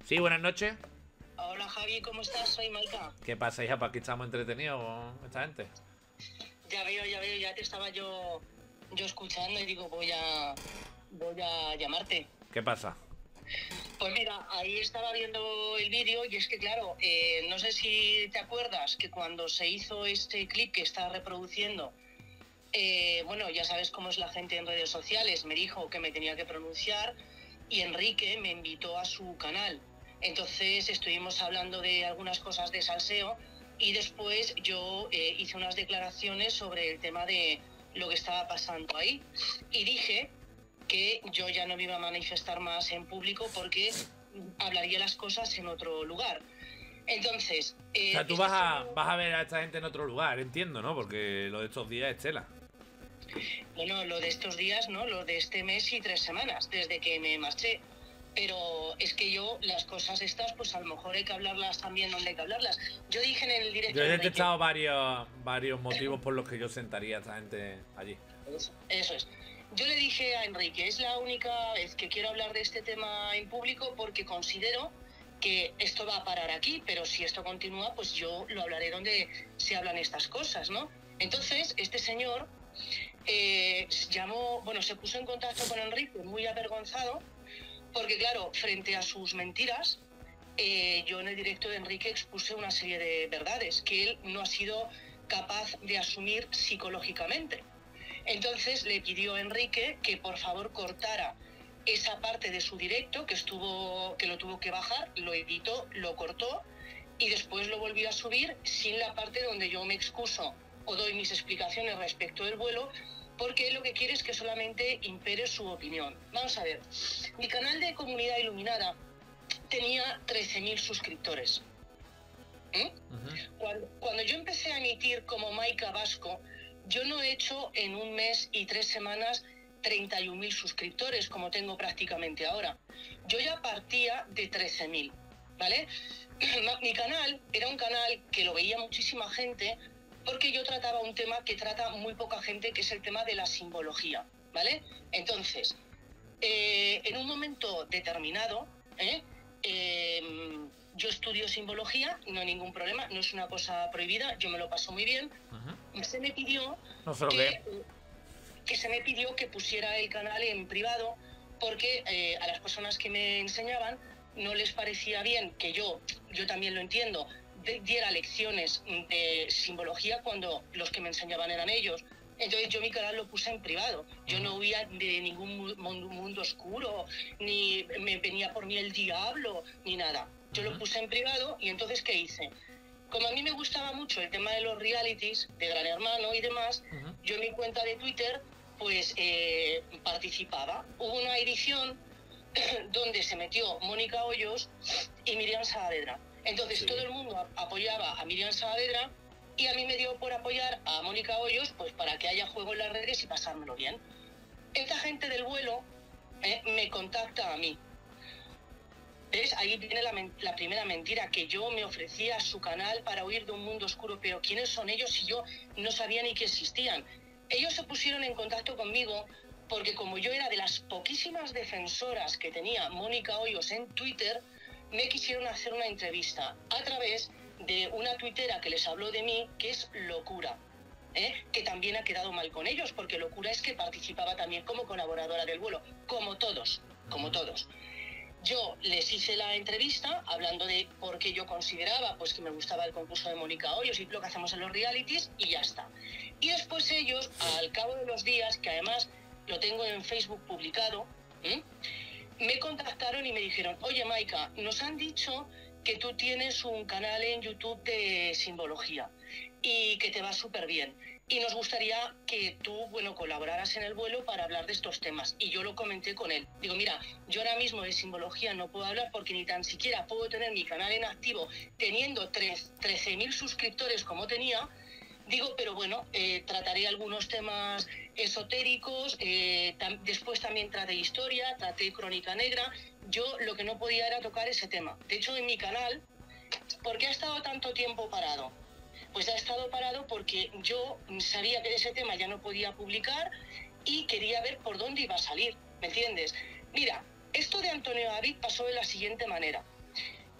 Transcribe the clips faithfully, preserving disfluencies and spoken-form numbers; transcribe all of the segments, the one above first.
Sí, buenas noches. Hola Javi, ¿cómo estás? Soy Maika. ¿Qué pasa, hija? ¿Para qué estamos entretenidos con esta gente? Ya veo, ya veo, ya te estaba yo, yo escuchando y digo, voy a, voy a llamarte. ¿Qué pasa? Pues mira, ahí estaba viendo el vídeo y es que claro, eh, no sé si te acuerdas que cuando se hizo este clip que está reproduciendo, eh, bueno, ya sabes cómo es la gente en redes sociales, me dijo que me tenía que pronunciar y Enrique me invitó a su canal. Entonces estuvimos hablando de algunas cosas de salseo y después yo eh, hice unas declaraciones sobre el tema de lo que estaba pasando ahí y dije que yo ya no me iba a manifestar más en público porque hablaría las cosas en otro lugar. Entonces, O eh, sea, tú este vas a, señor, vas a ver a esta gente en otro lugar, entiendo, ¿no? Porque lo de estos días es tela. bueno, lo de estos días, ¿no? Lo de este mes y tres semanas, desde que me marché. Pero es que yo, las cosas estas, pues a lo mejor hay que hablarlas también donde hay que hablarlas. Yo dije en el Yo directo he de Enrique, detectado varios, varios motivos por los que yo sentaría a esta gente allí. eso, eso es. Yo le dije a Enrique, es la única vez que quiero hablar de este tema en público porque considero que esto va a parar aquí, pero si esto continúa, pues yo lo hablaré donde se hablan estas cosas, ¿no? Entonces, este señor eh, llamó, bueno, se puso en contacto con Enrique muy avergonzado, porque claro, frente a sus mentiras, eh, yo en el directo de Enrique expuse una serie de verdades que él no ha sido capaz de asumir psicológicamente. Entonces le pidió a Enrique que por favor cortara esa parte de su directo, que estuvo, que lo tuvo que bajar, lo editó, lo cortó y después lo volvió a subir sin la parte donde yo me excuso o doy mis explicaciones respecto del vuelo, porque él lo que quiere es que solamente impere su opinión. Vamos a ver, mi canal de Comunidad Iluminada tenía trece mil suscriptores. ¿Eh? Ujú. Cuando, cuando yo empecé a emitir como Maika Vasco, yo no he hecho en un mes y tres semanas treinta y un mil suscriptores, como tengo prácticamente ahora. Yo ya partía de trece mil, ¿vale? Mi canal era un canal que lo veía muchísima gente porque yo trataba un tema que trata muy poca gente, que es el tema de la simbología, ¿vale? Entonces, eh, en un momento determinado, ¿eh? Eh, yo estudio simbología, no hay ningún problema, no es una cosa prohibida, yo me lo paso muy bien. Ujú. Se me pidió No sé lo que es. que, que se me pidió que pusiera el canal en privado porque eh, a las personas que me enseñaban no les parecía bien que yo, yo también lo entiendo, de, diera lecciones de simbología cuando los que me enseñaban eran ellos. Entonces yo mi canal lo puse en privado. Yo no huía de ningún mundo, mundo oscuro, ni me venía por mí el diablo, ni nada. Yo lo Ujú. puse en privado y entonces ¿qué hice? Como a mí me gustaba mucho el tema de los realities, de Gran Hermano y demás, Ujú. yo en mi cuenta de Twitter pues eh, participaba. Hubo una edición donde se metió Mónica Hoyos y Miriam Saavedra. Entonces todo Sí. el mundo apoyaba a Miriam Saavedra y a mí me dio por apoyar a Mónica Hoyos pues para que haya juego en las redes y pasármelo bien. Esta gente del vuelo eh, me contacta a mí. ¿Ves? Ahí viene la, la primera mentira, que yo me ofrecía a su canal para huir de un mundo oscuro, pero ¿quiénes son ellos si yo no sabía ni que existían? Ellos se pusieron en contacto conmigo porque como yo era de las poquísimas defensoras que tenía Mónica Hoyos en Twitter, me quisieron hacer una entrevista a través de una tuitera que les habló de mí, que es Locura. ¿Eh? Que también ha quedado mal con ellos, porque Locura es que participaba también como colaboradora del vuelo, como todos, como Ujú. todos. Yo les hice la entrevista hablando de por qué yo consideraba pues, que me gustaba el concurso de Mónica Hoyos y lo que hacemos en los realities y ya está. Y después ellos, al cabo de los días, que además lo tengo en Facebook publicado, ¿eh? me contactaron y me dijeron, oye Maika, nos han dicho que tú tienes un canal en YouTube de simbología y que te va súper bien. Y nos gustaría que tú, bueno, colaboraras en el vuelo para hablar de estos temas. Y yo lo comenté con él. Digo, mira, yo ahora mismo de simbología no puedo hablar porque ni tan siquiera puedo tener mi canal en activo teniendo trece mil suscriptores como tenía. Digo, pero bueno, eh, trataré algunos temas esotéricos, eh, tam después también traté historia, traté crónica negra. Yo lo que no podía era tocar ese tema. De hecho, en mi canal, ¿por qué ha estado tanto tiempo parado? Pues ha estado parado porque yo sabía que de ese tema ya no podía publicar y quería ver por dónde iba a salir, ¿me entiendes? Mira, esto de Antonio David pasó de la siguiente manera.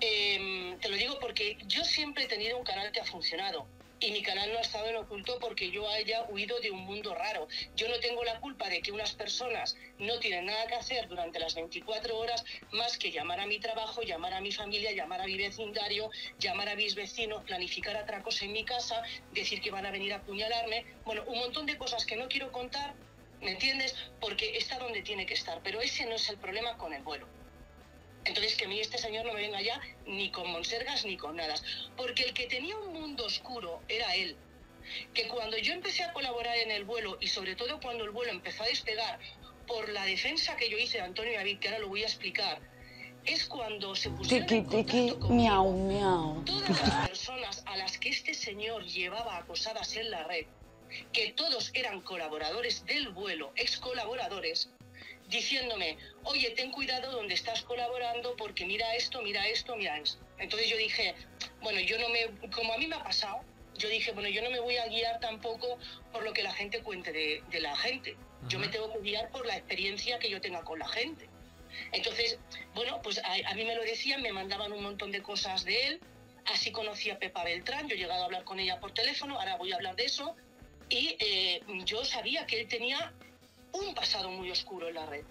Eh, te lo digo porque yo siempre he tenido un canal que ha funcionado. Y mi canal no ha estado en oculto porque yo haya huido de un mundo raro. Yo no tengo la culpa de que unas personas no tienen nada que hacer durante las veinticuatro horas más que llamar a mi trabajo, llamar a mi familia, llamar a mi vecindario, llamar a mis vecinos, planificar atracos en mi casa, decir que van a venir a apuñalarme. Bueno, un montón de cosas que no quiero contar, ¿me entiendes? Porque está donde tiene que estar. Pero ese no es el problema con el vuelo. Entonces, que a mí este señor no me venga ya ni con monsergas ni con nada. Porque el que tenía un mundo oscuro era él. Que cuando yo empecé a colaborar en el vuelo, y sobre todo cuando el vuelo empezó a despegar, por la defensa que yo hice de Antonio David, que ahora lo voy a explicar, es cuando se pusieron Tiki, en contacto tiki, conmigo miau, miau. todas las personas a las que este señor llevaba acosadas en la red, que todos eran colaboradores del vuelo, ex colaboradores, diciéndome, oye, ten cuidado donde estás colaborando porque mira esto, mira esto, mira esto. Entonces yo dije, bueno, yo no me, como a mí me ha pasado, yo dije, bueno, yo no me voy a guiar tampoco por lo que la gente cuente de, de la gente. Uh-huh. Yo me tengo que guiar por la experiencia que yo tenga con la gente. Entonces, bueno, pues a, a mí me lo decían, me mandaban un montón de cosas de él. Así conocí a Pepa Beltrán, yo he llegado a hablar con ella por teléfono, ahora voy a hablar de eso. Y eh, yo sabía que él tenía un pasado muy oscuro en la red.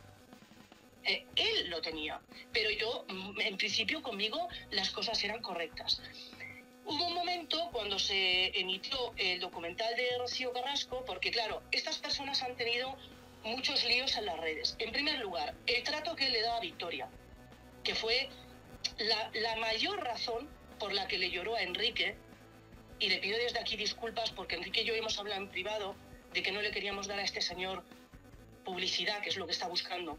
Eh, él lo tenía, pero yo, en principio, conmigo las cosas eran correctas. Hubo un momento cuando se emitió el documental de Rocío Carrasco, porque claro, estas personas han tenido muchos líos en las redes. En primer lugar, el trato que él le daba a Victoria, que fue la, la mayor razón por la que le lloró a Enrique, y le pido desde aquí disculpas porque Enrique y yo hemos hablado en privado de que no le queríamos dar a este señor publicidad, que es lo que está buscando.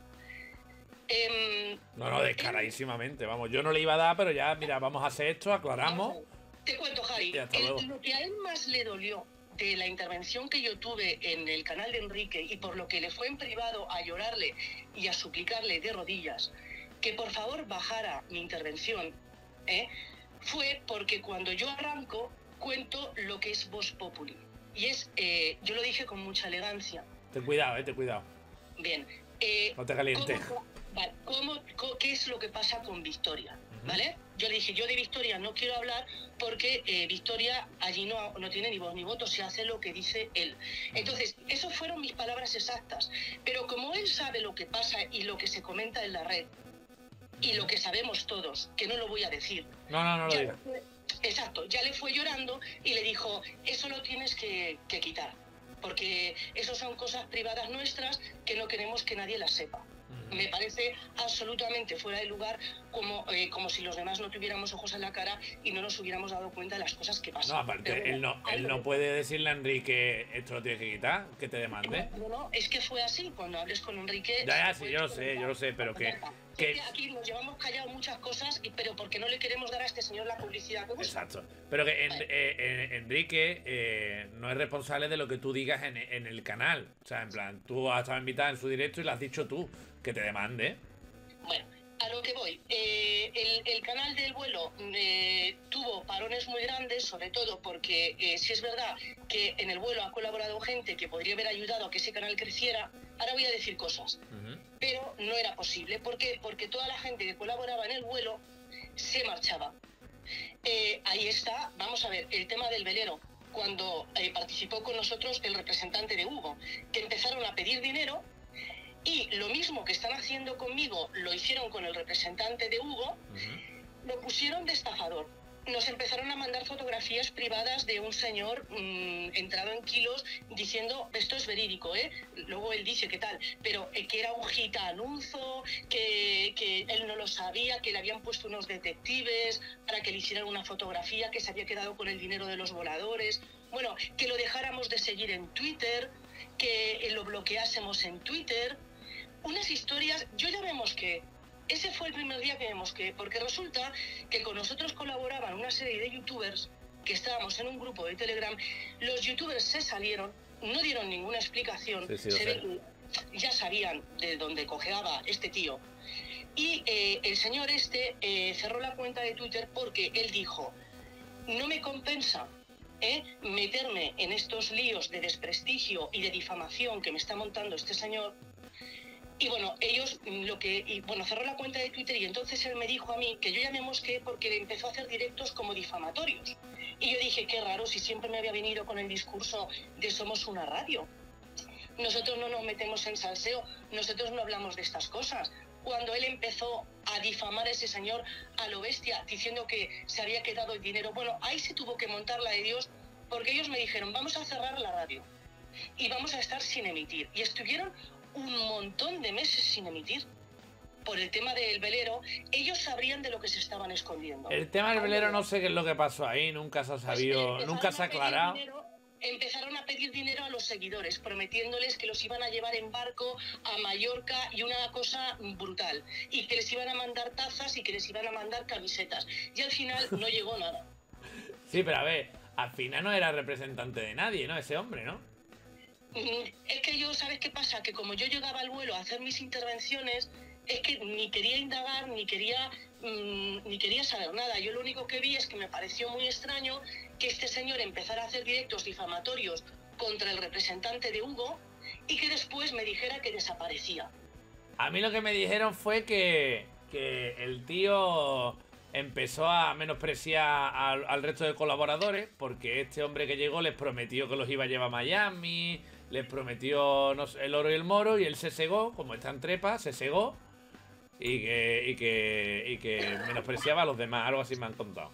Eh, no, no, descaradísimamente, vamos, yo no le iba a dar, pero ya, mira, vamos a hacer esto, aclaramos. Te cuento, Javi, el, lo que a él más le dolió de la intervención que yo tuve en el canal de Enrique y por lo que le fue en privado a llorarle y a suplicarle de rodillas que por favor bajara mi intervención, ¿eh? Fue porque cuando yo arranco cuento lo que es Vox Populi. Y es, eh, yo lo dije con mucha elegancia. Ten cuidado, eh, ten cuidado. Bien. Eh, no te calientes. ¿cómo, vale, ¿cómo, cómo, ¿Qué es lo que pasa con Victoria? Uh-huh. ¿Vale? Yo le dije, yo de Victoria no quiero hablar porque eh, Victoria allí no, no tiene ni voz ni voto, se hace lo que dice él. Entonces, esas fueron mis palabras exactas. Pero como él sabe lo que pasa y lo que se comenta en la red, y lo que sabemos todos, que no lo voy a decir. No, no, no lo digas. Exacto, ya le fue llorando y le dijo, eso lo tienes que, que quitar, porque eso son cosas privadas nuestras que no queremos que nadie las sepa. Uh-huh. Me parece absolutamente fuera de lugar, como, eh, como si los demás no tuviéramos ojos en la cara y no nos hubiéramos dado cuenta de las cosas que pasan. No, aparte, Pero, él, no, él no puede decirle a Enrique, esto lo tienes que quitar, que te demande. No, no, es que fue así, cuando hables con Enrique... Ya, ya, sí, yo lo sé, yo lo sé, pero que... Que... Es que aquí nos llevamos callados muchas cosas, y, pero porque no le queremos dar a este señor la publicidad que busca. Exacto. Pero que en, eh, en, Enrique eh, no es responsable de lo que tú digas en, en el canal. O sea, en plan, tú has estado invitada en su directo y lo has dicho tú, que te demande. Bueno, a lo que voy. Eh, el, el canal del vuelo eh, tuvo parones muy grandes, sobre todo porque eh, si es verdad que en el vuelo ha colaborado gente que podría haber ayudado a que ese canal creciera. Ahora voy a decir cosas. Uh-huh. Pero no era posible. ¿Por qué? Porque toda la gente que colaboraba en el vuelo se marchaba. Eh, ahí está, vamos a ver, el tema del velero. Cuando eh, participó con nosotros el representante de Hugo, que empezaron a pedir dinero, y lo mismo que están haciendo conmigo lo hicieron con el representante de Hugo, uh-huh. Lo pusieron de estafador. Nos empezaron a mandar fotografías privadas de un señor mmm, entrado en kilos diciendo, esto es verídico, ¿eh? Luego él dice que tal, pero eh, que era un gitanuzo, que, que él no lo sabía, que le habían puesto unos detectives para que le hicieran una fotografía, que se había quedado con el dinero de los voladores. Bueno, que lo dejáramos de seguir en Twitter, que lo bloqueásemos en Twitter. Unas historias, yo ya vemos que ese fue el primer día que vemos que, porque resulta que con nosotros colaboraban una serie de youtubers que estábamos en un grupo de Telegram. Los youtubers se salieron, no dieron ninguna explicación, sí, sí, se ve que ya sabían de dónde cojeaba este tío. Y eh, el señor este eh, cerró la cuenta de Twitter porque él dijo, no me compensa ¿eh? meterme en estos líos de desprestigio y de difamación que me está montando este señor. Y bueno, ellos lo que, y bueno, cerró la cuenta de Twitter y entonces él me dijo a mí que yo ya me mosqué porque le empezó a hacer directos como difamatorios. Y yo dije, qué raro, si siempre me había venido con el discurso de somos una radio. Nosotros no nos metemos en salseo, nosotros no hablamos de estas cosas. Cuando él empezó a difamar a ese señor a lo bestia, diciendo que se había quedado el dinero, bueno, ahí se tuvo que montar la de Dios, porque ellos me dijeron, vamos a cerrar la radio y vamos a estar sin emitir. Y estuvieron un montón de meses sin emitir. Por el tema del velero, ellos sabrían de lo que se estaban escondiendo. El tema del velero no sé qué es lo que pasó ahí, nunca se ha sabido, pues nunca se ha aclarado. Dinero, empezaron a pedir dinero a los seguidores, prometiéndoles que los iban a llevar en barco a Mallorca y una cosa brutal. Y que les iban a mandar tazas y que les iban a mandar camisetas. Y al final no llegó nada. Sí, pero a ver, al final no era representante de nadie, ¿no? Ese hombre, ¿no? Es que yo, ¿sabes qué pasa? Que como yo llegaba al vuelo a hacer mis intervenciones, es que ni quería indagar, ni quería, mmm, ni quería saber nada. Yo lo único que vi es que me pareció muy extraño que este señor empezara a hacer directos difamatorios contra el representante de Hugo y que después me dijera que desaparecía. A mí lo que me dijeron fue que, que el tío empezó a menospreciar al, al resto de colaboradores porque este hombre que llegó les prometió que los iba a llevar a Miami, les prometió no sé, el oro y el moro, y él se cegó, como está en trepa, se cegó y que, y que, y que menospreciaba a los demás, algo así me han contado.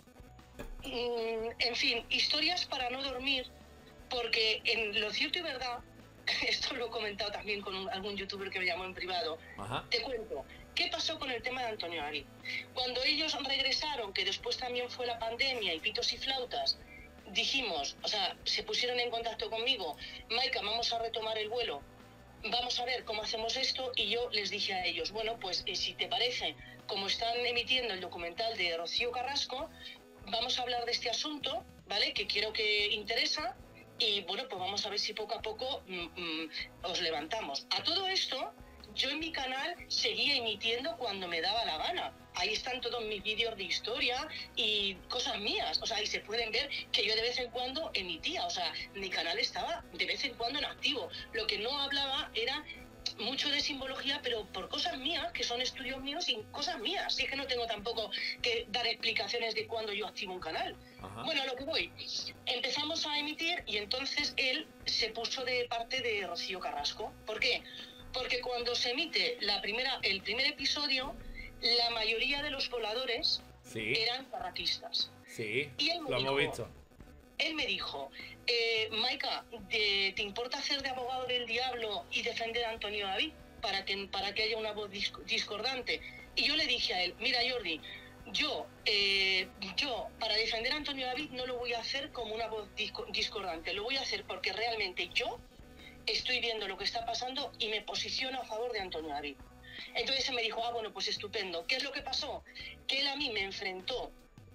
En fin, historias para no dormir, porque en lo cierto y verdad, esto lo he comentado también con un, algún youtuber que me llamó en privado. Ajá. Te cuento, ¿qué pasó con el tema de Antonio David? Cuando ellos regresaron, que después también fue la pandemia y pitos y flautas, dijimos, o sea, se pusieron en contacto conmigo, Maika, vamos a retomar el vuelo, vamos a ver cómo hacemos esto, y yo les dije a ellos, bueno, pues eh, si te parece, como están emitiendo el documental de Rocío Carrasco, vamos a hablar de este asunto, ¿vale? Que quiero que interesa, y bueno, pues vamos a ver si poco a poco mm, mm, os levantamos. A todo esto, yo en mi canal seguía emitiendo cuando me daba la gana. Ahí están todos mis vídeos de historia y cosas mías. O sea, ahí se pueden ver que yo de vez en cuando emitía. O sea, mi canal estaba de vez en cuando en activo. Lo que no hablaba era mucho de simbología, pero por cosas mías, que son estudios míos y cosas mías. Así que no tengo tampoco que dar explicaciones de cuándo yo activo un canal. Ajá. Bueno, a lo que voy. Empezamos a emitir y entonces él se puso de parte de Rocío Carrasco. ¿Por qué? Porque cuando se emite la primera, el primer episodio, la mayoría de los voladores sí. eran carraquistas. Sí, y él me lo dijo, hemos visto. Él me dijo, eh, Maika, ¿te, ¿te importa hacer de abogado del diablo y defender a Antonio David para que, para que haya una voz discordante? Y yo le dije a él, mira Jordi, yo, eh, yo para defender a Antonio David no lo voy a hacer como una voz discordante, lo voy a hacer porque realmente yo estoy viendo lo que está pasando y me posiciono a favor de Antonio David. Entonces él me dijo, ah, bueno, pues estupendo. ¿Qué es lo que pasó? Que él a mí me enfrentó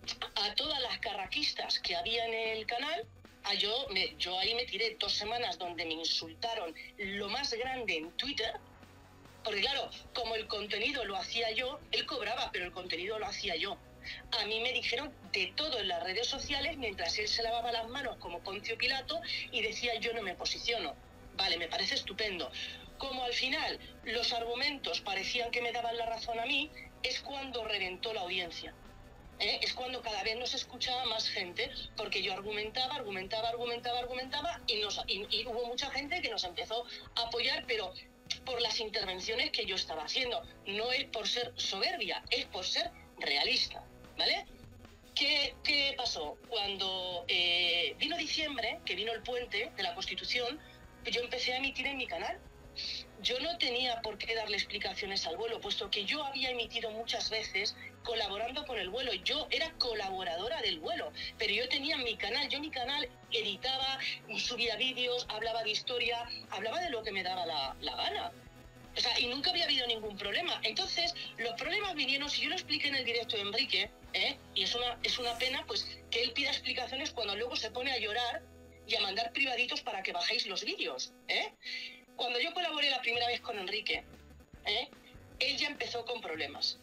a todas las carraquistas que había en el canal. A yo, me, yo ahí me tiré dos semanas donde me insultaron lo más grande en Twitter. Porque claro, como el contenido lo hacía yo, él cobraba, pero el contenido lo hacía yo. A mí me dijeron de todo en las redes sociales mientras él se lavaba las manos como Poncio Pilato y decía yo no me posiciono. Vale, me parece estupendo. Como al final los argumentos parecían que me daban la razón a mí, es cuando reventó la audiencia. ¿Eh? Es cuando cada vez nos escuchaba más gente, porque yo argumentaba, argumentaba, argumentaba, argumentaba, y, nos, y, y hubo mucha gente que nos empezó a apoyar, pero por las intervenciones que yo estaba haciendo. No es por ser soberbia, es por ser realista, ¿vale? ¿Qué, qué pasó? Cuando eh, vino diciembre, que vino el puente de la Constitución, yo empecé a emitir en mi canal. Yo no tenía por qué darle explicaciones al vuelo, puesto que yo había emitido muchas veces colaborando con el vuelo. Yo era colaboradora del vuelo, pero yo tenía mi canal. Yo mi canal editaba, subía vídeos, hablaba de historia, hablaba de lo que me daba la, la gana. O sea, y nunca había habido ningún problema. Entonces, los problemas vinieron, si yo lo expliqué en el directo de Enrique, ¿eh? y es una, es una pena pues que él pida explicaciones cuando luego se pone a llorar y a mandar privaditos para que bajéis los vídeos, ¿eh? Cuando yo colaboré la primera vez con Enrique, ¿eh? él ya empezó con problemas.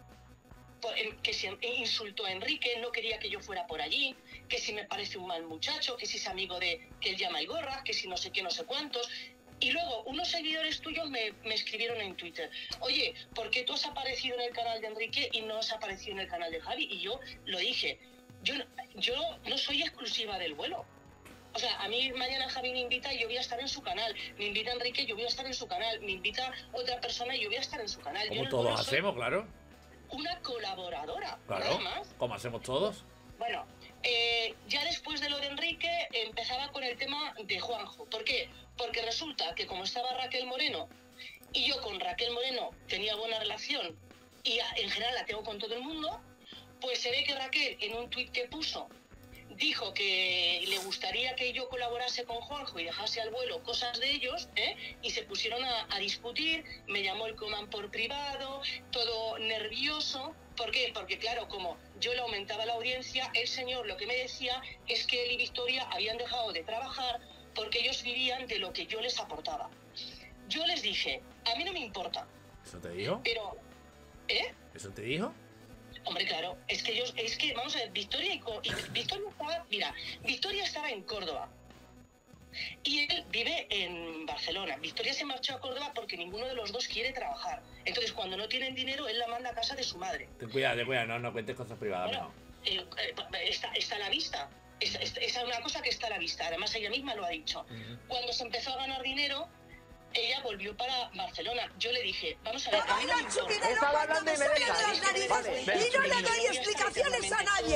Por, que si insultó a Enrique, no quería que yo fuera por allí, que si me parece un mal muchacho, que si es amigo de, que él llama Igorra, que si no sé qué, no sé cuántos. Y luego unos seguidores tuyos me, me escribieron en Twitter, oye, ¿por qué tú has aparecido en el canal de Enrique y no has aparecido en el canal de Javi? Y yo lo dije, yo, yo no soy exclusiva del vuelo. O sea, a mí mañana Javi me invita y yo voy a estar en su canal. Me invita Enrique y yo voy a estar en su canal. Me invita otra persona y yo voy a estar en su canal. Como yo todos hacemos, claro. Una colaboradora, claro, nada más. Como hacemos todos. Bueno, eh, ya después de lo de Enrique empezaba con el tema de Juanjo. ¿Por qué? Porque resulta que como estaba Raquel Moreno y yo con Raquel Moreno tenía buena relación y en general la tengo con todo el mundo, pues se ve que Raquel en un tuit que puso dijo que le gustaría que yo colaborase con Juanjo y dejase al vuelo cosas de ellos, ¿eh? Y se pusieron a, a discutir, me llamó el Coman por privado, todo nervioso. ¿Por qué? Porque claro, como yo le aumentaba la audiencia, el señor lo que me decía es que él y Victoria habían dejado de trabajar porque ellos vivían de lo que yo les aportaba. Yo les dije, a mí no me importa. ¿Eso te dijo? Pero, ¿eh? ¿Eso te dijo? Hombre, claro, es que ellos, es que, vamos a ver, Victoria y, y Victoria estaba, mira, Victoria estaba en Córdoba y él vive en Barcelona. Victoria se marchó a Córdoba porque ninguno de los dos quiere trabajar. Entonces, cuando no tienen dinero, él la manda a casa de su madre. Ten cuidado, ten cuidado, no, no cuentes cosas privadas. Bueno, eh, eh, está, está a la vista. Esa es, es una cosa que está a la vista. Además, ella misma lo ha dicho. Uh-huh. Cuando se empezó a ganar dinero, ella volvió para Barcelona. Yo le dije, vamos a ver, a mí no me importa. Estaba hablando y me deja. Vale, y yo no doy explicaciones a nadie.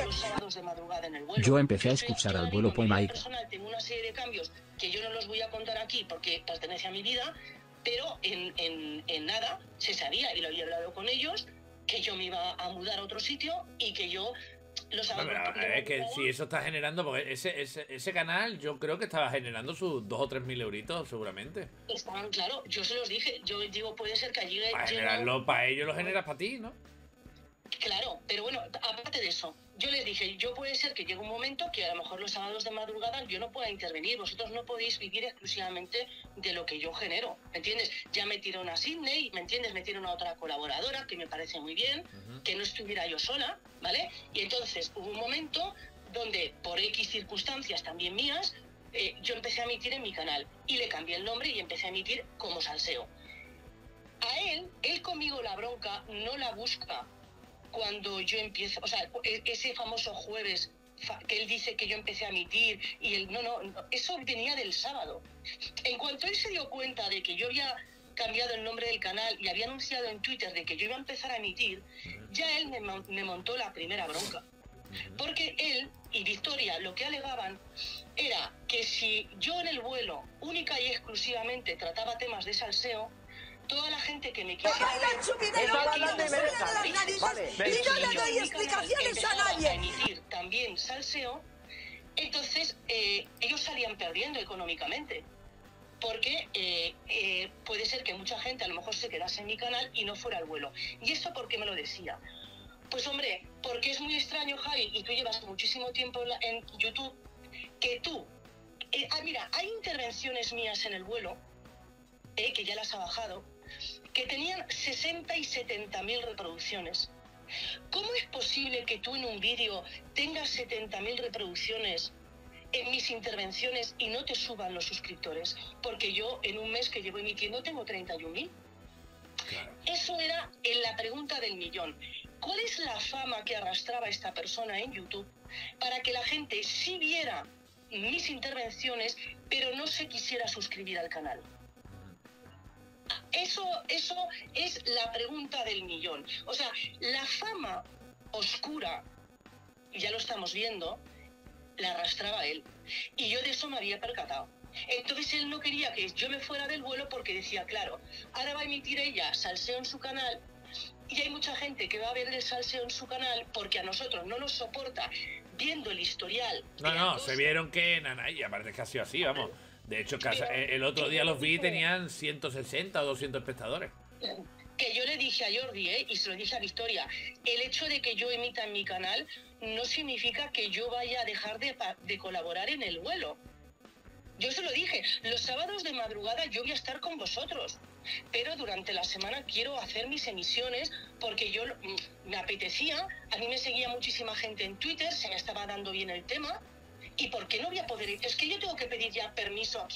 Yo empecé a escuchar al vuelo Poemaica. Tengo una serie de cambios que yo no los voy a contar aquí porque pertenece a mi vida, pero en, en, en nada se sabía, y lo había hablado con ellos, que yo me iba a mudar a otro sitio y que yo... Los no, pero es que si eso está generando, porque ese, ese, ese canal yo creo que estaba generando sus dos o tres mil euritos seguramente. Estaban, claro, yo se los dije, yo digo, puede ser que allí... Para generarlo, para ellos lo generas para ti, ¿no? Claro, pero bueno, aparte de eso, yo les dije, yo puede ser que llegue un momento que a lo mejor los sábados de madrugada yo no pueda intervenir, vosotros no podéis vivir exclusivamente de lo que yo genero, ¿me entiendes? Ya metieron a Sydney, ¿me entiendes? Metieron a otra colaboradora, que me parece muy bien, uh-huh. que no estuviera yo sola, ¿vale? Y entonces hubo un momento donde, por X circunstancias también mías, eh, yo empecé a emitir en mi canal, y le cambié el nombre y empecé a emitir como Salseo. A él, él conmigo la bronca no la busca cuando yo empiezo, o sea, ese famoso jueves que él dice que yo empecé a emitir y él, no, no, no, eso venía del sábado. En cuanto él se dio cuenta de que yo había cambiado el nombre del canal y había anunciado en Twitter de que yo iba a empezar a emitir, ya él me, me montó la primera bronca. Porque él y Victoria lo que alegaban era que si yo en el vuelo única y exclusivamente trataba temas de salseo, toda la gente que me quisiera ver, y yo no doy explicaciones a nadie, a emitir también salseo, entonces eh, ellos salían perdiendo económicamente, porque eh, eh, puede ser que mucha gente a lo mejor se quedase en mi canal y no fuera al vuelo. ¿Y esto por qué me lo decía? Pues hombre, porque es muy extraño, Javi, y tú llevas muchísimo tiempo en, la, en YouTube, que tú, eh, ah, mira, hay intervenciones mías en el vuelo, eh, que ya las ha bajado, que tenían sesenta y setenta mil reproducciones. ¿Cómo es posible que tú en un vídeo tengas setenta mil reproducciones en mis intervenciones y no te suban los suscriptores? Porque yo en un mes que llevo emitiendo tengo treinta y un mil. Claro. Eso era en la pregunta del millón. ¿Cuál es la fama que arrastraba esta persona en YouTube para que la gente sí viera mis intervenciones, pero no se quisiera suscribir al canal? Eso, eso es la pregunta del millón. O sea, la fama oscura, ya lo estamos viendo, la arrastraba él. Y yo de eso me había percatado. Entonces él no quería que yo me fuera del vuelo porque decía, claro, ahora va a emitir ella salseo en su canal y hay mucha gente que va a ver el salseo en su canal porque a nosotros no nos soporta viendo el historial. No, no, cosa. Se vieron que Nanay, aparte que ha sido así, vamos. De hecho, casa, el otro día los vi y tenían ciento sesenta o doscientos espectadores. Que yo le dije a Jordi, ¿eh? Y se lo dije a Victoria, el hecho de que yo emita en mi canal no significa que yo vaya a dejar de, de colaborar en el vuelo. Yo se lo dije, los sábados de madrugada yo voy a estar con vosotros, pero durante la semana quiero hacer mis emisiones porque yo me apetecía, a mí me seguía muchísima gente en Twitter, se me estaba dando bien el tema. ¿Y por qué no voy a poder ir? Es que yo tengo que pedir ya permiso aquí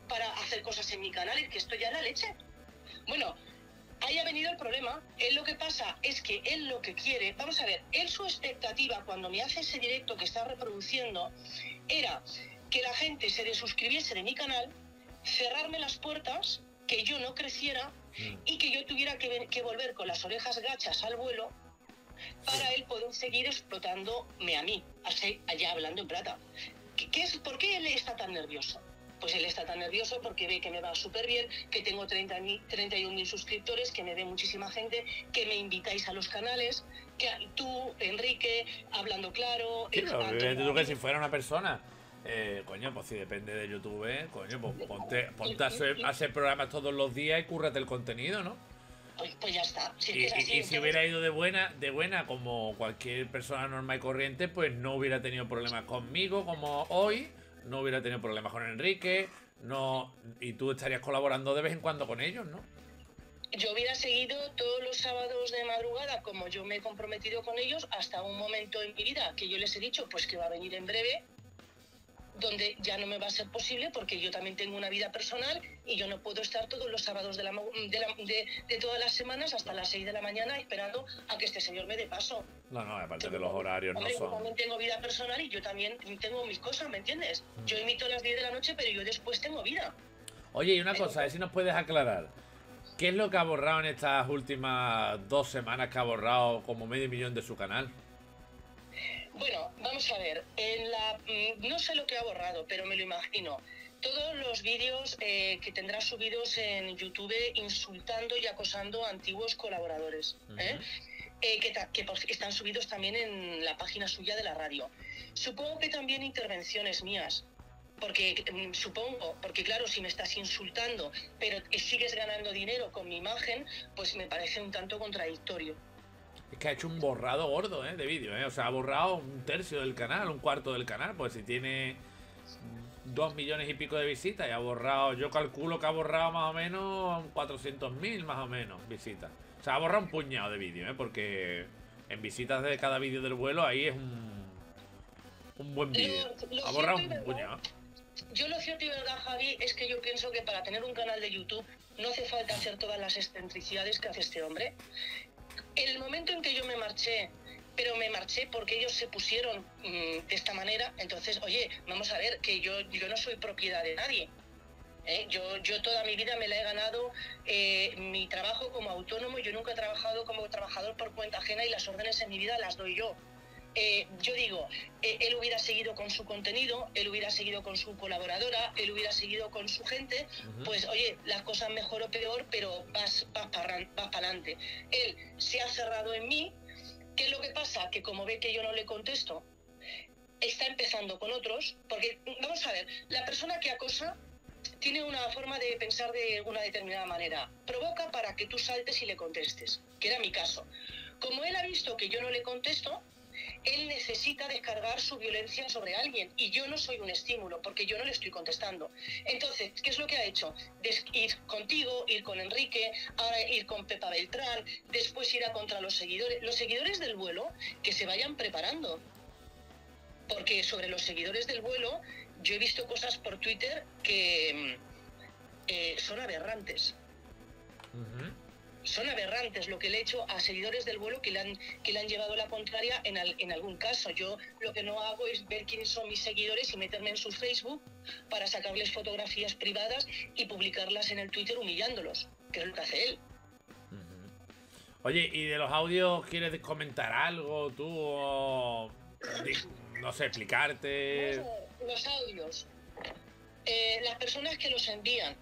para hacer cosas en mi canal, es que esto ya es la leche. Bueno, ahí ha venido el problema. Él lo que pasa es que él lo que quiere, vamos a ver, él su expectativa cuando me hace ese directo que está reproduciendo era que la gente se desuscribiese de mi canal, cerrarme las puertas, que yo no creciera y que yo tuviera que, que volver con las orejas gachas al vuelo para él poder seguir explotándome a mí, así, allá hablando en plata. ¿Qué, qué es, ¿Por qué él está tan nervioso? Pues él está tan nervioso porque ve que me va súper bien, que tengo treinta y un mil suscriptores, que me ve muchísima gente, que me invitáis a los canales, que tú, Enrique, hablando claro... Sí, pero fíjate tú que si fuera una persona, eh, coño, pues si depende de YouTube, eh, coño, pues ponte, ponte a, hacer, a hacer programas todos los días y cúrrate el contenido, ¿no? Pues, pues ya está. Si y, es así, y, y entonces... si hubiera ido de buena, de buena como cualquier persona normal y corriente, pues no hubiera tenido problemas conmigo como hoy, no hubiera tenido problemas con Enrique, no, y tú estarías colaborando de vez en cuando con ellos, ¿no? Yo hubiera seguido todos los sábados de madrugada como yo me he comprometido con ellos hasta un momento en mi vida que yo les he dicho pues que va a venir en breve, donde ya no me va a ser posible porque yo también tengo una vida personal y yo no puedo estar todos los sábados de, la, de, la, de, de todas las semanas hasta las seis de la mañana esperando a que este señor me dé paso. No, no, aparte de los horarios Hombre, no son... Yo también tengo vida personal y yo también tengo mis cosas, ¿me entiendes? Mm. Yo emito a las diez de la noche, pero yo después tengo vida. Oye, y una pero... cosa, a ver si nos puedes aclarar. ¿Qué es lo que ha borrado en estas últimas dos semanas que ha borrado como medio millón de su canal? Bueno, vamos a ver, en la, no sé lo que ha borrado, pero me lo imagino. Todos los vídeos eh, que tendrá subidos en YouTube insultando y acosando a antiguos colaboradores, ¿eh? Uh-huh. eh, que, que están subidos también en la página suya de la radio. Supongo que también intervenciones mías, porque supongo, porque claro, si me estás insultando, pero sigues ganando dinero con mi imagen, pues me parece un tanto contradictorio. Es que ha hecho un borrado gordo, ¿eh? De vídeo, ¿eh? O sea, ha borrado un tercio del canal, un cuarto del canal. Pues si tiene dos millones y pico de visitas y ha borrado... Yo calculo que ha borrado más o menos cuatrocientos mil más o menos visitas. O sea, ha borrado un puñado de vídeos, ¿eh? Porque en visitas de cada vídeo del vuelo ahí es un... Un buen vídeo. Ha borrado un verdad, puñado. Yo lo cierto y verdad, Javi, es que yo pienso que para tener un canal de YouTube no hace falta hacer todas las excentricidades que hace este hombre. El momento en que yo me marché, pero me marché porque ellos se pusieron mmm, de esta manera, entonces, oye, vamos a ver, que yo, yo no soy propiedad de nadie. ¿eh? Yo, yo toda mi vida me la he ganado, eh, mi trabajo como autónomo, yo nunca he trabajado como trabajador por cuenta ajena y las órdenes en mi vida las doy yo. Eh, yo digo, eh, él hubiera seguido con su contenido, él hubiera seguido con su colaboradora, él hubiera seguido con su gente, uh-huh. Pues oye, las cosas mejor o peor, pero vas, vas para vas para adelante. Él se ha cerrado en mí. ¿Qué es lo que pasa? Que como ve que yo no le contesto, está empezando con otros, porque vamos a ver, la persona que acosa tiene una forma de pensar de una determinada manera, provoca para que tú saltes y le contestes, que era mi caso. Como él ha visto que yo no le contesto, él necesita descargar su violencia sobre alguien y yo no soy un estímulo porque yo no le estoy contestando. Entonces, ¿qué es lo que ha hecho? Des- ir contigo, ir con Enrique, ahora ir con Pepa Beltrán, después ir a contra los seguidores. Los seguidores del vuelo, que se vayan preparando. Porque sobre los seguidores del vuelo, yo he visto cosas por Twitter que eh, son aberrantes. Uh-huh. Son aberrantes lo que le he hecho a seguidores del vuelo que le han, que le han llevado la contraria en, al, en algún caso. Yo lo que no hago es ver quiénes son mis seguidores y meterme en su Facebook para sacarles fotografías privadas y publicarlas en el Twitter humillándolos, que es lo que hace él. Uh-huh. Oye, ¿y de los audios quieres comentar algo tú o... no sé, explicarte? No, los audios. Eh, las personas que los envían,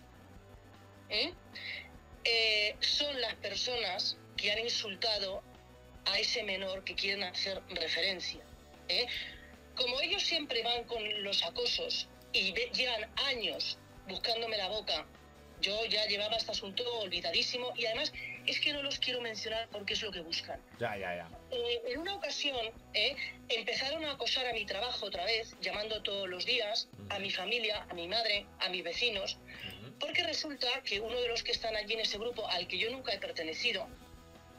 ¿eh? Eh, son las personas que han insultado a ese menor que quieren hacer referencia. ¿eh? Como ellos siempre van con los acosos y ve, llevan años buscándome la boca, yo ya llevaba este asunto olvidadísimo y además es que no los quiero mencionar porque es lo que buscan. Ya, ya, ya. Eh, en una ocasión eh, empezaron a acosar a mi trabajo otra vez, llamando todos los días uh-huh. a mi familia, a mi madre, a mis vecinos, uh-huh. porque resulta que uno de los que están allí en ese grupo, al que yo nunca he pertenecido,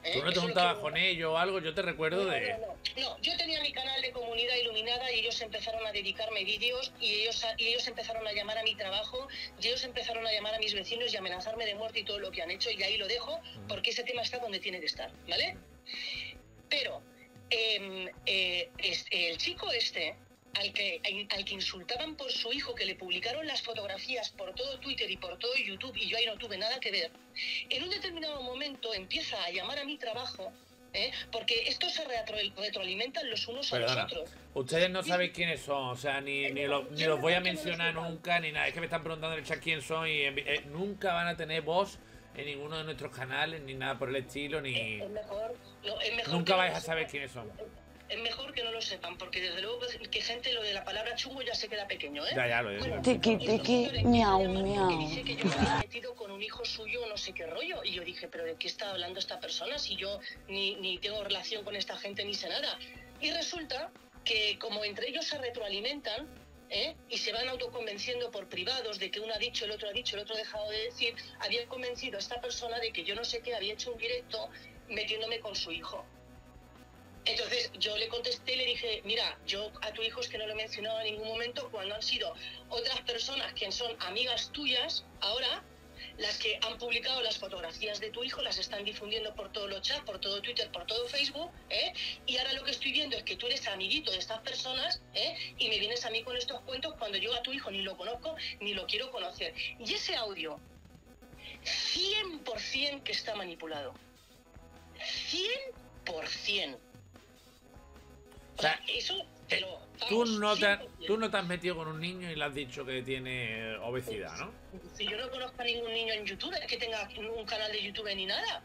¿eh? ¿Tú no te Eso juntabas lo que... con ellos o algo? Yo te recuerdo no, de... No, no, no, yo tenía mi canal de Comunidad Iluminada y ellos empezaron a dedicarme vídeos y ellos, y ellos empezaron a llamar a mi trabajo y ellos empezaron a llamar a mis vecinos y amenazarme de muerte y todo lo que han hecho, y ahí lo dejo porque ese tema está donde tiene que estar, ¿vale? Pero eh, eh, este, el chico este... Al que, al que insultaban por su hijo, que le publicaron las fotografías por todo Twitter y por todo YouTube, y yo ahí no tuve nada que ver, en un determinado momento empieza a llamar a mi trabajo, ¿eh? Porque estos se retro, retroalimentan los unos Perdona, a los otros. ustedes no sabéis quiénes son, o sea, ni, ni, lo, ni los voy a mencionar nunca, ni nada. Es que me están preguntando en el chat quién son y eh, nunca van a tener voz en ninguno de nuestros canales, ni nada por el estilo, ni... Es mejor, no, es mejor Nunca que vais no a saber sepan. quiénes son. Es mejor que no lo sepan, porque desde luego que gente lo de la palabra chungo ya se queda pequeño, ¿eh? Ya, ya, lo digo. Tiqui, tiqui, miau, miau. Porque dice que yo me había metido con un hijo suyo, no sé qué rollo. Y yo dije, ¿pero de qué está hablando esta persona si yo ni, ni tengo relación con esta gente ni sé nada? Y resulta que como entre ellos se retroalimentan, ¿eh? Y se van autoconvenciendo por privados de que uno ha dicho, el otro ha dicho, el otro ha dejado de decir, habían convencido a esta persona de que yo no sé qué había hecho un directo metiéndome con su hijo. Entonces yo le contesté y le dije, mira, yo a tu hijo es que no lo he mencionado en ningún momento, cuando han sido otras personas que son amigas tuyas ahora las que han publicado las fotografías de tu hijo, las están difundiendo por todos los chats, por todo Twitter, por todo Facebook, ¿eh? Y ahora lo que estoy viendo es que tú eres amiguito de estas personas, ¿eh? Y me vienes a mí con estos cuentos cuando yo a tu hijo ni lo conozco ni lo quiero conocer. Y ese audio, cien por ciento que está manipulado. cien por ciento. O sea, eso te lo, tú vamos, no, te, cien por ciento. tú no te has metido con un niño y le has dicho que tiene obesidad, ¿no? Si yo no conozco a ningún niño en YouTube que tenga un canal de YouTube ni nada.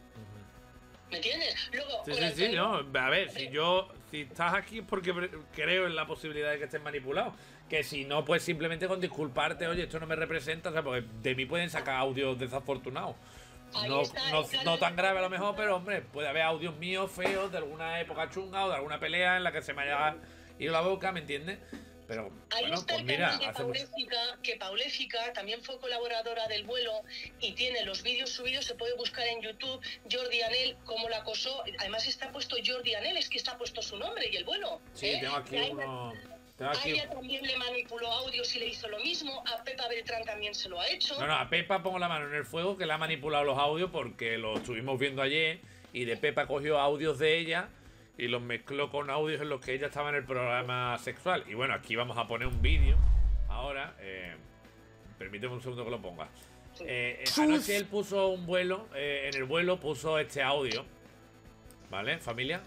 ¿Me entiendes? Luego, Sí, con sí, el sí, tono- no. A ver, si yo... Si estás aquí es porque creo en la posibilidad de que estés manipulado. Que si no, pues simplemente con disculparte, oye, esto no me representa, o sea, porque de mí pueden sacar audios desafortunados. Ahí No, está no, el canal no tan de- grave a lo mejor, pero hombre, puede haber audios míos feos de alguna época chunga o de alguna pelea en la que se me haya ido la boca, ¿me entiendes? Pero Ahí bueno, está pues el mira, canal de hace mucho... Pauléfica, que Pauléfica también fue colaboradora del vuelo y tiene los vídeos subidos, se puede buscar en YouTube, Jordi Anel, cómo la acosó. Además está puesto Jordi Anel, es que está puesto su nombre y el vuelo. Sí, ¿eh? tengo aquí Y a ella- uno... Tengo A aquí... ella también le manipuló audios y le hizo lo mismo, a Pepa Beltrán también se lo ha hecho. No, no, a Pepa pongo la mano en el fuego que le ha manipulado los audios porque lo estuvimos viendo ayer y de Pepa cogió audios de ella y los mezcló con audios en los que ella estaba en el programa sexual. Y bueno, aquí vamos a poner un vídeo ahora. Eh, permíteme un segundo que lo ponga. Eh, eh, anoche él puso un vuelo, eh, en el vuelo puso este audio. ¿Vale, familia?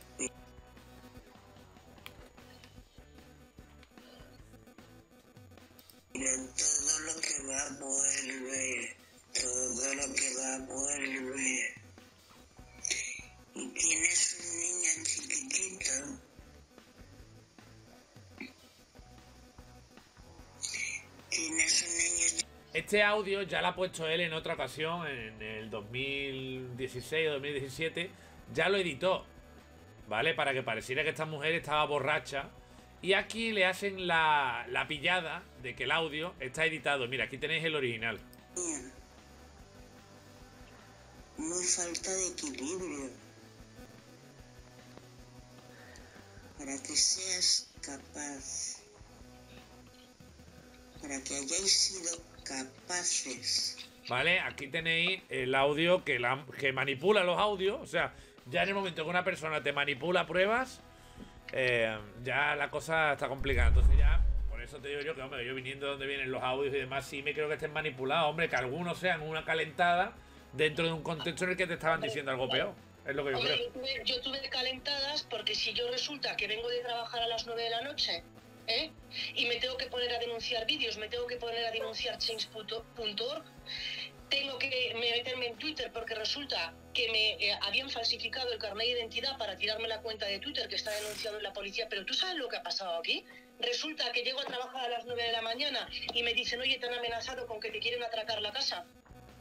Todo lo que va vuelve, todo lo que va vuelve. Y tienes un niño chiquitito. Tienes un niño Este audio ya lo ha puesto él en otra ocasión, en el dos mil dieciséis o dos mil diecisiete. Ya lo editó, ¿vale? Para que pareciera que esta mujer estaba borracha. Y aquí le hacen la, la pillada de que el audio está editado. Mira, aquí tenéis el original. chiquito. Muy falta de equilibrio. Para que seas capaz, para que hayáis sido capaces. ¿Vale? Aquí tenéis el audio que, la, que manipula los audios. O sea, ya en el momento que una persona te manipula pruebas, eh, ya la cosa está complicada. Entonces ya, por eso te digo yo que, hombre, yo viniendo de donde vienen los audios y demás, sí me creo que estén manipulados. Hombre, que algunos sean una calentada dentro de un contexto en el que te estaban diciendo algo peor. Es lo que yo Hombre, creo. yo tuve, yo tuve calentadas porque si yo resulta que vengo de trabajar a las nueve de la noche, ¿eh? Y me tengo que poner a denunciar vídeos, me tengo que poner a denunciar change punto org, tengo que meterme en Twitter porque resulta que me eh, habían falsificado el carnet de identidad para tirarme la cuenta de Twitter que está denunciando en la policía. Pero ¿tú sabes lo que ha pasado aquí? Resulta que llego a trabajar a las nueve de la mañana y me dicen, oye, te han amenazado con que te quieren atracar la casa.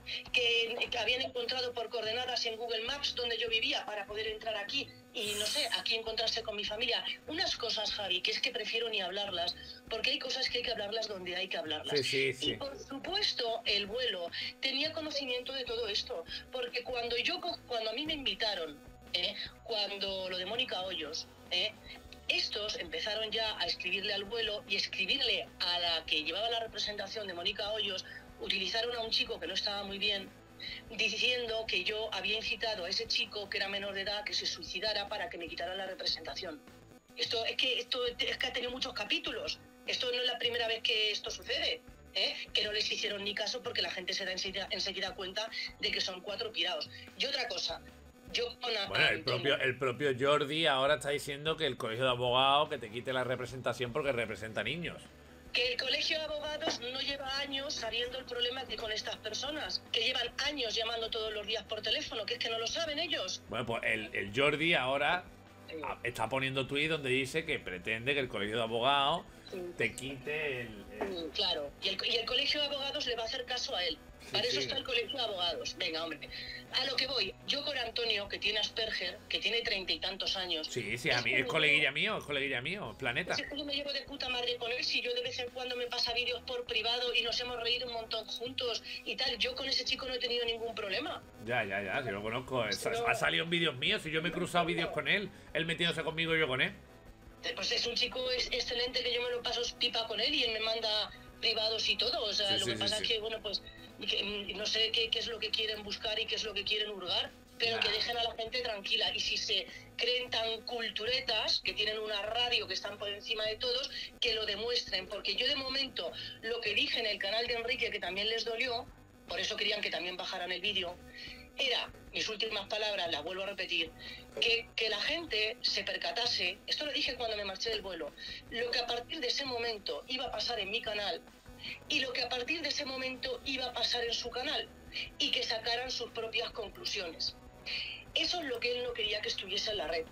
que, que habían encontrado por coordenadas en Google Maps donde yo vivía para poder entrar aquí y, no sé, aquí encontrarse con mi familia. Unas cosas, Javi, que es que prefiero ni hablarlas, porque hay cosas que hay que hablarlas donde hay que hablarlas. Sí, sí, sí. Y, por supuesto, el vuelo tenía conocimiento de todo esto, porque cuando yo, cuando a mí me invitaron, ¿eh? cuando lo de Mónica Hoyos, ¿eh? estos empezaron ya a escribirle al vuelo y escribirle a la que llevaba la representación de Mónica Hoyos. Utilizaron a un chico que no estaba muy bien, diciendo que yo había incitado a ese chico que era menor de edad que se suicidara para que me quitaran la representación. Esto es que esto es que ha tenido muchos capítulos. Esto no es la primera vez que esto sucede, ¿eh? Que no les hicieron ni caso porque la gente se da enseguida, enseguida cuenta de que son cuatro pirados. Y otra cosa, yo con a, bueno, a el propio, el propio Jordi ahora está diciendo que el colegio de abogados que te quite la representación porque representa niños. Que el colegio de abogados no lleva años sabiendo el problema que con estas personas, que llevan años llamando todos los días por teléfono, que es que no lo saben ellos. Bueno, pues el, el Jordi ahora está poniendo tuit donde dice que pretende que el colegio de abogados te quite el... el... Claro, y el, y el colegio de abogados le va a hacer caso a él. Sí, Para eso sí. está el colegio de abogados. Venga, hombre. A lo que voy, yo con Antonio, que tiene Asperger, que tiene treinta y tantos años... Sí, sí, a mí es coleguilla mío, es coleguilla mío, Planeta. Pues es que yo me llevo de puta madre con él, si yo de vez en cuando me pasa vídeos por privado y nos hemos reído un montón juntos y tal. Yo con ese chico no he tenido ningún problema. Ya, ya, ya, si lo conozco. Ha, Pero- ha salido en vídeos míos, si yo me he cruzado vídeos con él, él metiéndose conmigo y yo con él. Pues es un chico es- excelente que yo me lo paso pipa con él y él me manda privados y todo. O sea, Sí, lo sí, que sí, pasa sí. es que, bueno, pues que, mm, no sé qué, qué es lo que quieren buscar y qué es lo que quieren hurgar, pero Nah. que dejen a la gente tranquila. Y si se creen tan culturetas, que tienen una radio que están por encima de todos, que lo demuestren. Porque yo de momento lo que dije en el canal de Enrique, que también les dolió, por eso querían que también bajaran el vídeo, era, mis últimas palabras, las vuelvo a repetir, que, que la gente se percatase, esto lo dije cuando me marché del vuelo, lo que a partir de ese momento iba a pasar en mi canal y lo que a partir de ese momento iba a pasar en su canal y que sacaran sus propias conclusiones. Eso es lo que él no quería que estuviese en la red.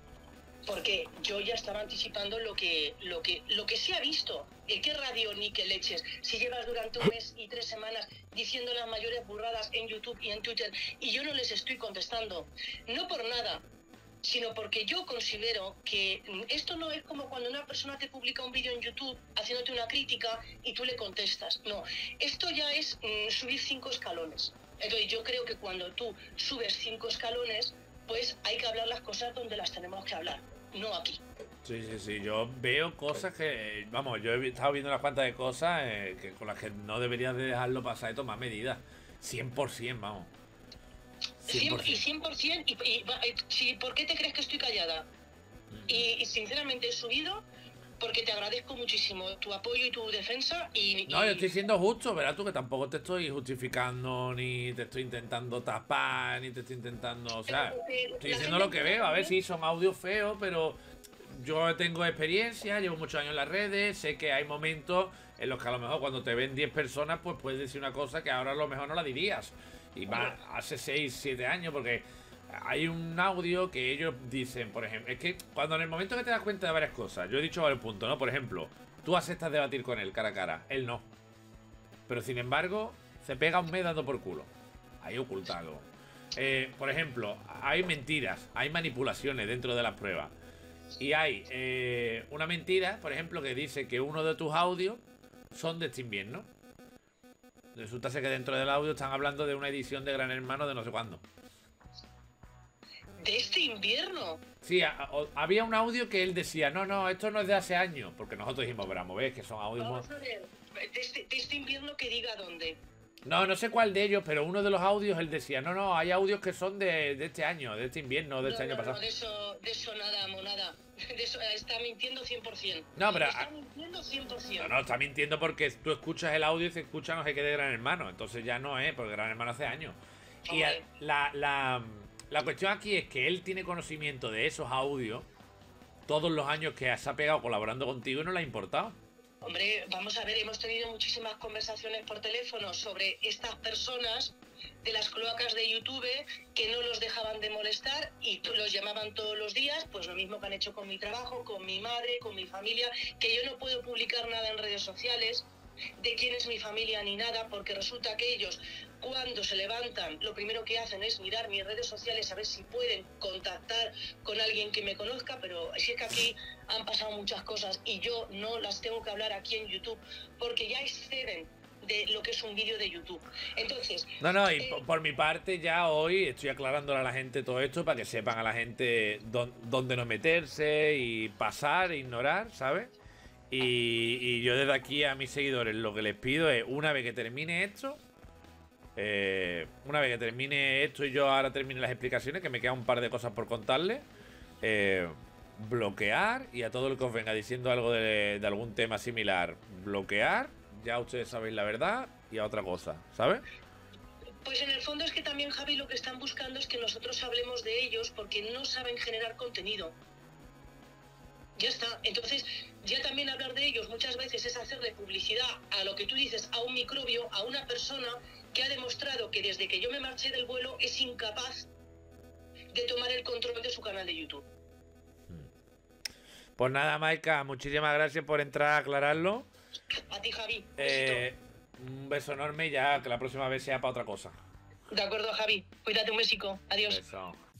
Porque yo ya estaba anticipando lo que, lo que, lo que se ha visto. ¿De qué radio ni qué leches? Si llevas durante un mes y tres semanas diciendo las mayores burradas en YouTube y en Twitter y yo no les estoy contestando. No por nada, sino porque yo considero que esto no es como cuando una persona te publica un vídeo en YouTube haciéndote una crítica y tú le contestas. No, esto ya es mm, subir cinco escalones. Entonces yo creo que cuando tú subes cinco escalones, pues hay que hablar las cosas donde las tenemos que hablar, no aquí. Sí, sí, sí, yo veo cosas que, vamos, yo he estado viendo unas cuantas de cosas eh, que con las que no deberías de dejarlo pasar y tomar medidas. cien por cien, vamos. cien por Y cien. cien por cien, y, y, y si, ¿por qué te crees que estoy callada? Y, y sinceramente he subido porque te agradezco muchísimo tu apoyo y tu defensa y... No, y- yo estoy siendo justo, ¿verdad? Tú que tampoco te estoy justificando, ni te estoy intentando tapar, ni te estoy intentando... O sea, estoy diciendo lo que veo. A ver si son audios feos, pero yo tengo experiencia, llevo muchos años en las redes, sé que hay momentos en los que a lo mejor cuando te ven diez personas, pues puedes decir una cosa que ahora a lo mejor no la dirías. Y más hace seis, siete años, porque hay un audio que ellos dicen, por ejemplo, es que cuando en el momento que te das cuenta de varias cosas, yo he dicho varios puntos, ¿no? Por ejemplo, tú aceptas debatir con él cara a cara, él no. Pero sin embargo, se pega un mes dando por culo. Ahí oculta algo. Eh, por ejemplo, hay mentiras, hay manipulaciones dentro de las pruebas. Y hay eh, una mentira, por ejemplo, que dice que uno de tus audios son de este invierno. Resulta ser que dentro del audio están hablando de una edición de Gran Hermano de no sé cuándo. De este invierno. Sí, a- o- había un audio que él decía, no, no, esto no es de hace años. Porque nosotros dijimos, veramos, ves que son audios... Vamos muy- a ver, de este, de este invierno que diga dónde. No, no sé cuál de ellos, pero uno de los audios él decía, no, no, hay audios que son de, de este año, de este invierno, de No, este año no, pasado. no, de eso, de eso nada, monada. De eso, eh, está mintiendo cien por cien. No, pero- Está mintiendo cien por cien. No, no, está mintiendo porque tú escuchas el audio y se escucha no sé qué de Gran Hermano. Entonces ya no es, porque Gran Hermano hace años. Y a- Hombre. la, la, la cuestión aquí es que él tiene conocimiento de esos audios todos los años que se ha pegado colaborando contigo y no le ha importado. Hombre, vamos a ver, hemos tenido muchísimas conversaciones por teléfono sobre estas personas de las cloacas de YouTube que no los dejaban de molestar y t- los llamaban todos los días, pues lo mismo que han hecho con mi trabajo, con mi madre, con mi familia, que yo no puedo publicar nada en redes sociales de quién es mi familia ni nada, porque resulta que ellos cuando se levantan lo primero que hacen es mirar mis redes sociales a ver si pueden contactar con alguien que me conozca, pero si es que aquí han pasado muchas cosas y yo no las tengo que hablar aquí en YouTube porque ya exceden de lo que es un vídeo de YouTube. Entonces... No, no, y eh, por, por mi parte ya hoy estoy aclarándole a la gente todo esto para que sepan a la gente dón- dónde no meterse y pasar, e ignorar, ¿sabes? Y, y yo desde aquí a mis seguidores lo que les pido es, una vez que termine esto, eh, una vez que termine esto y yo ahora termine las explicaciones, que me quedan un par de cosas por contarles, eh, bloquear, y a todo el que os venga diciendo algo de, de algún tema similar, bloquear. Ya ustedes sabéis la verdad y a otra cosa, ¿sabes? Pues en el fondo es que también, Javi, lo que están buscando es que nosotros hablemos de ellos porque no saben generar contenido. Ya está. Entonces, ya también hablar de ellos muchas veces es hacerle publicidad a lo que tú dices, a un microbio, a una persona que ha demostrado que desde que yo me marché del vuelo es incapaz de tomar el control de su canal de YouTube. Pues nada, Maika, muchísimas gracias por entrar a aclararlo. A ti, Javi. Eh, un beso enorme y ya que la próxima vez sea para otra cosa. De acuerdo, Javi. Cuídate, un besico. Adiós. Beso.